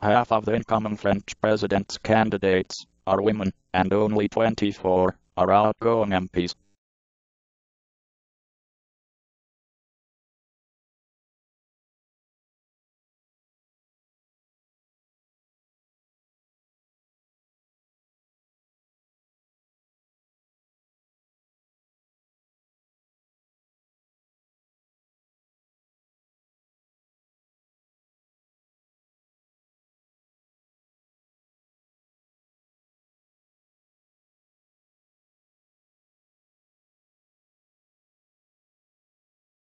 Half of the incoming French president's candidates are women, and only 24 are outgoing MPs.